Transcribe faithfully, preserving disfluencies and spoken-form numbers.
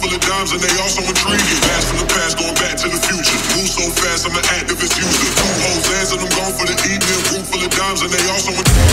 full of dimes and they also intriguing. Blast from the past, going back to the future. Move so fast, I'm an activist user. Two hoes ass and I'm gone for the evening. Room full of dimes and they also intriguing.